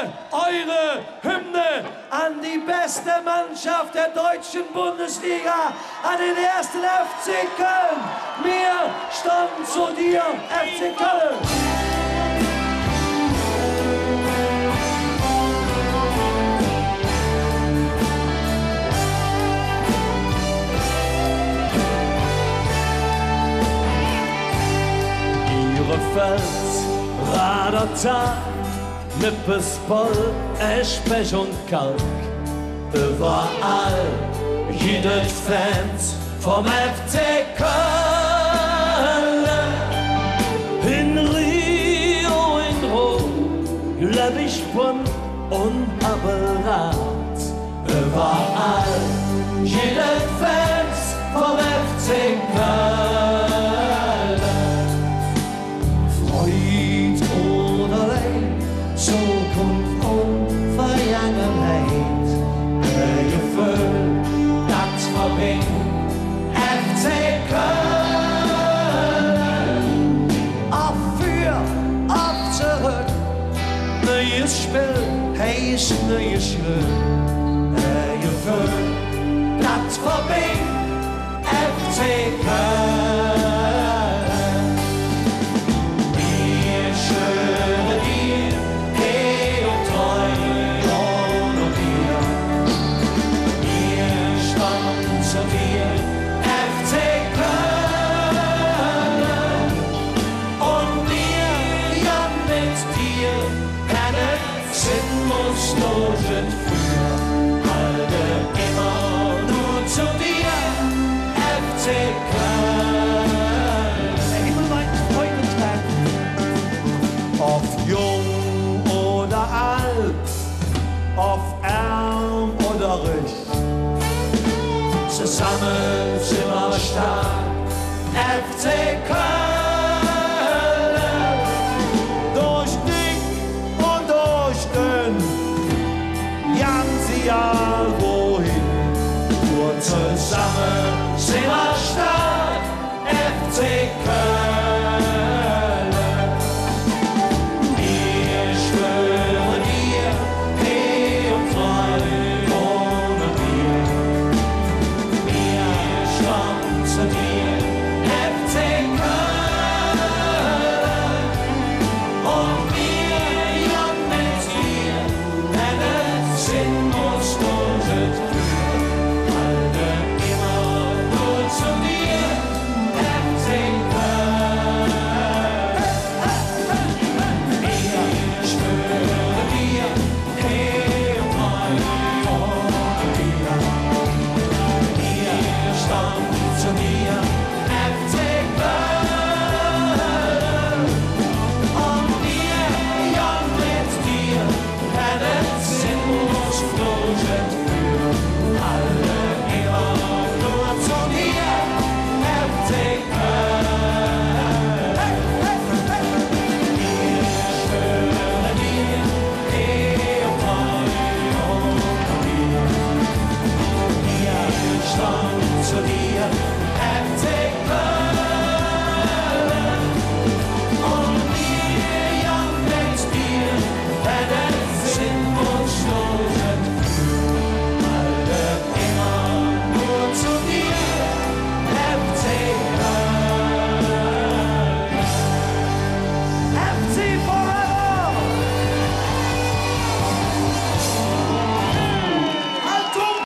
eure Hymne an die beste Mannschaft der deutschen Bundesliga, an den ersten FC Köln. Wir standen zu dir, FC Köln. Ihre Fels, Radertal, Nippes, Boll, Eschpech und Kalk. Überall, jede Fans vom FC Köln. In Rio, in Rom, Lebischbrunn und Haberat. Überall, jede Fans vom FC Köln. Zukunft und Vergangenheit, Gefühl, das verbindet FC Köln. Auf für, auf zurück, neues Spiel, hey, ist neues Spiel, Gefühl, das verbindet FC Köln. Sinnlosen für alle immer nur zu dir, FC Köln. Immer mein Freundentag. Ob jung oder alt, ob arm oder reich, zusammen sind wir stark, FC Köln. Ja, wohin? Nur zusammen sind wir stark, FC